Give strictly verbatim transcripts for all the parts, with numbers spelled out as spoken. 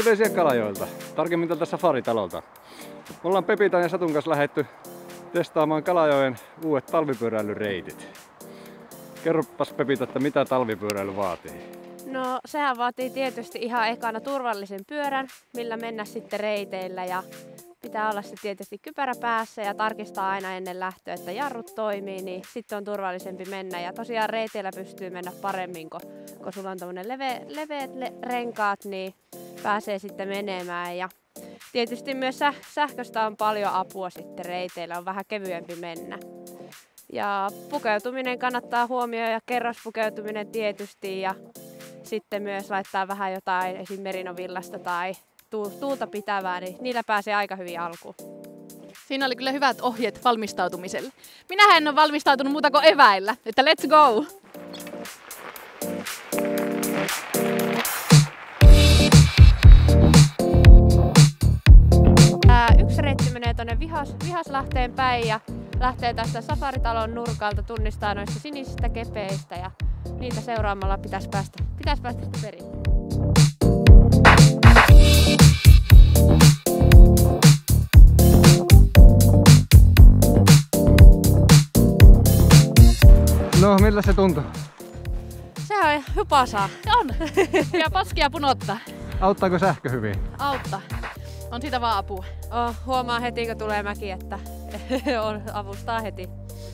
Terveisiä Kalajoelta, tarkemmin tältä Safaritalolta. Me ollaan Pepitan ja Satun kanssa lähdetty testaamaan Kalajoen uudet talvipyöräilyreitit. Kerropas Pepita, että mitä talvipyöräily vaatii? No sehän vaatii tietysti ihan ekana turvallisen pyörän, millä mennä sitten reiteillä ja pitää olla se tietysti kypärä päässä ja tarkistaa aina ennen lähtöä, että jarrut toimii, niin sitten on turvallisempi mennä. Ja tosiaan reiteillä pystyy mennä paremmin, kun, kun sulla on tommonen leve, leveät le, renkaat, niin pääsee sitten menemään. Ja tietysti myös säh, sähköstä on paljon apua sitten reiteillä, on vähän kevyempi mennä. Ja pukeutuminen kannattaa huomioida ja kerrospukeutuminen tietysti ja sitten myös laittaa vähän jotain esim. Merinovillasta tai tuulta pitävää, niin niillä pääsee aika hyvin alkuun. Siinä oli kyllä hyvät ohjeet valmistautumiselle. Minähän en ole valmistautunut muuta kuin eväillä, että let's go! Ää, yksi reitti menee tuonne Vihas, Vihaslahteen päin ja lähtee tästä Safaritalon nurkalta, tunnistaa noista sinisistä kepeistä ja niitä seuraamalla pitäisi päästä, pitäisi päästä sitten perin. No, millä se tuntuu? Se on hupasaa. On! Ja paskia punottaa. Auttaako sähkö hyvin? Auttaa. On siitä vaan apua. Oh, huomaa heti kun tulee mäki, että on, avustaa heti.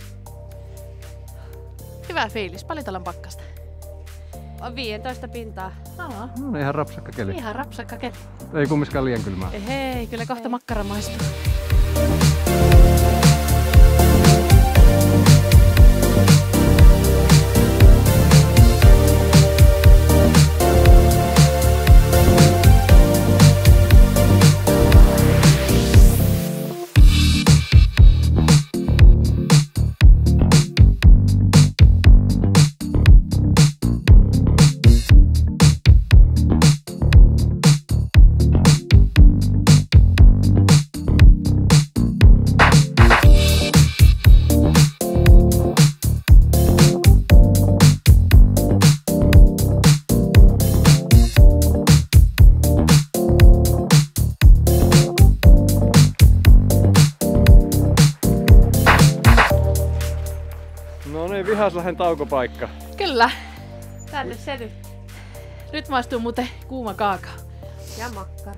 Hyvä fiilis. Paljon täällä on pakkasta? On viisitoista pintaa. Aa. No, ihan rapsakka keli. Ihan rapsakka keli. Ei kumminkaan liian kylmää. Hei, kyllä kohta Ei. makkara maistuu. No niin, Vihaslahden taukopaikka. Kyllä. Tänne se nyt. Nyt maistuu muuten kuuma kaakao. Ja makkara.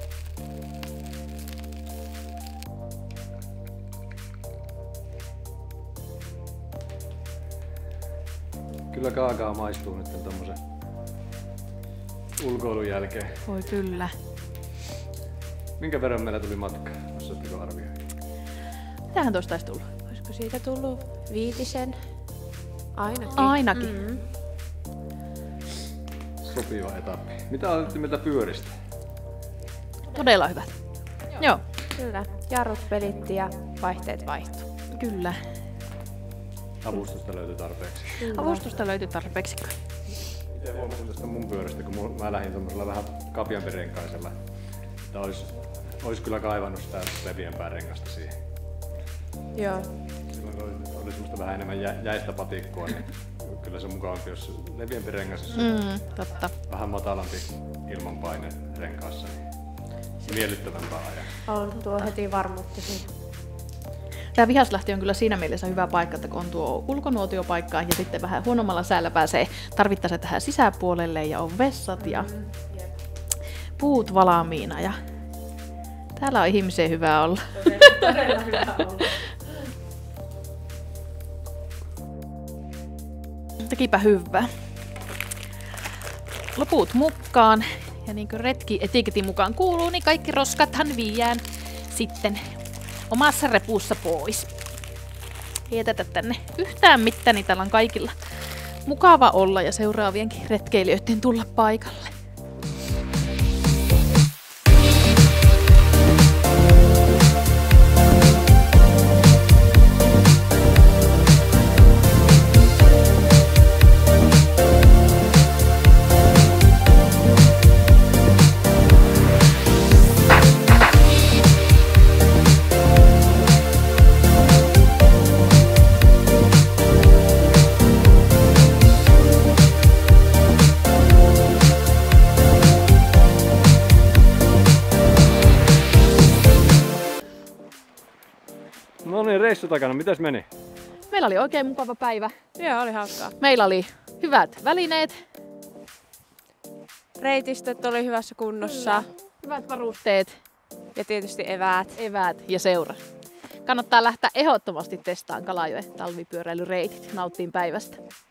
Kyllä kaakao maistuu nyt tommosen ulkoilun jälkeen. Voi kyllä. Minkä verran meillä tuli matkaa? Osaatteko arvioida? Mitähän tuosta olisi tullut? Olisiko siitä tullut viitisen? Ainakin. Ainakin. Mm. Sopiva etappi. Mitä olette mieltä pyöristä? Todella hyvät. Joo. Joo. Kyllä. Jarrut pelitti ja vaihteet vaihtuu. Kyllä. Avustusta löytyi tarpeeksi. Kyllä. Avustusta löytyi tarpeeksi. Itse huomasin tästä mun pyörästä, kun mä lähdin tommosella vähän kapiampi renkaisella. Että ois, ois kyllä kaivannut sitä leviämpää rengasta siihen. Joo. Silloin oli, oli semmoista vähän enemmän jä, jäistä patikkoa, niin kyllä se mukavampi, jos leviämpi rengas, Mm, totta. vähän matalampi ilmanpaine renkaassa, niin miellyttävämpää ajaa. On tuo heti varmuutta siinä. Tämä Vihaslahti on kyllä siinä mielessä hyvä paikka, että kun on tuo ulkonuotiopaikka ja sitten vähän huonommalla säällä pääsee tarvittaessa tähän sisäpuolelle ja on vessat ja puut valmiina. Ja täällä on ihmisen hyvä olla. Todella hyvä olla. Tekipä hyvää. Loput mukaan. Ja niin kuin retki etiketin mukaan kuuluu, niin kaikki roskathan viiään sitten omassa repussa pois. Ei jätetä tänne yhtään mitään, niin täällä on kaikilla mukava olla ja seuraavienkin retkeilijöiden tulla paikalle. reissu takana. Mites meni? Meillä oli oikein mukava päivä. Joo, oli hauskaa. Meillä oli hyvät välineet, Reitistöt oli hyvässä kunnossa. hyvät varusteet, Ja tietysti eväät. eväät ja seura. Kannattaa lähteä ehdottomasti testaamaan Kalajoen talvipyöräilyreitit. Nauttiin päivästä.